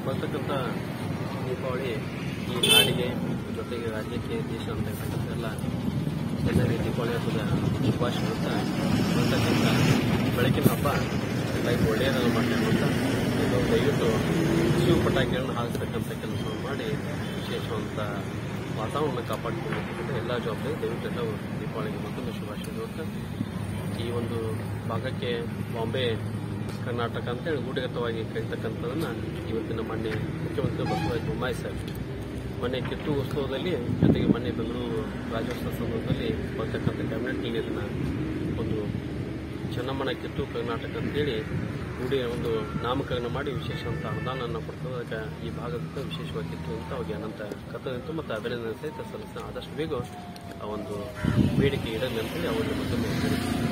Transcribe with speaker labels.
Speaker 1: ಬರ್ತಕ್ಕಂಥ ದೀಪಾವಳಿ ಈ ನಾಡಿಗೆ ಜೊತೆಗೆ ರಾಜ್ಯಕ್ಕೆ ದೇಶ ಅಂತಕ್ಕಂಥದ್ದೆಲ್ಲ ಜನರಿಗೆ ದೀಪಾವಳಿ ಹಬ್ಬದ ಶುಭಾಶಯ ಬರ್ತಕ್ಕಂಥ ಬೆಳಕಿನ ಹಬ್ಬ ಎಲ್ಲರಿಗೂ ಒಳ್ಳೆಯದನ್ನು ಮಾಡಬೇಕು ಅಂತ ದಯವಿಟ್ಟು ಶಿವ ಪಟಾಕಿಗಳನ್ನು ಹಾರಿಸ್ತಕ್ಕಂಥ ಕೆಲಸವನ್ನು ಮಾಡಿ ವಿಶೇಷವಂತ ವಾತಾವರಣ ಕಾಪಾಡಿಕೊಳ್ಳತಕ್ಕಂಥ ಎಲ್ಲ ಜವಾಬ್ದಾರಿ ದಯವಿಟ್ಟು ಎಲ್ಲವೂ ದೀಪಾವಳಿಗೆ ಮತ್ತೊಂದು ಶುಭಾಶಯ ಅಂತ ಈ ಒಂದು ಭಾಗಕ್ಕೆ ಬಾಂಬೆ ಕರ್ನಾಟಕ ಅಂತೇಳಿ ಗೂಢಗತವಾಗಿ ಕರೀತಕ್ಕಂಥದ್ದನ್ನು ಇವತ್ತಿನ ಮೊನ್ನೆ ಮುಖ್ಯಮಂತ್ರಿ ಬಸವರಾಜ ಬೊಮ್ಮಾಯಿ ಸರ್ ಮೊನ್ನೆ ಕಿತ್ತೂರು ಉತ್ಸವದಲ್ಲಿ ಜೊತೆಗೆ ಮೊನ್ನೆ ಬೆಂಗಳೂರು ರಾಜ್ಯೋತ್ಸವ ಸಂದರ್ಭದಲ್ಲಿ ಬರ್ತಕ್ಕಂಥ ಕ್ಯಾಬಿನೆಟ್ನಲ್ಲಿ ಇದನ್ನು ಒಂದು ಚೆನ್ನಮ್ಮನ ಕಿತ್ತೂರು ಕರ್ನಾಟಕ ಅಂತೇಳಿ ಒಂದು ನಾಮಕರಣ ಮಾಡಿ ವಿಶೇಷವಂತ ಅನುದಾನವನ್ನು ಕೊಡ್ತದೆ. ಅದಕ್ಕೆ ಈ ಭಾಗಕ್ಕೆ ವಿಶೇಷವಾಗಿತ್ತು ಅಂತ ಅವ್ರಿಗೆ ಅನಂತ ಕರ್ತವ್ಯ ಮತ್ತು ಅಭಿನಂದನೆ ಸಹಿತ ಸಲ್ಲಿಸ ಆದಷ್ಟು ಬೇಗ ಆ ಒಂದು ಬೇಡಿಕೆ ಇಡಲಿ ಅಂತೇಳಿ ಅವರಿಗೆ ಮತ್ತೊಮ್ಮೆ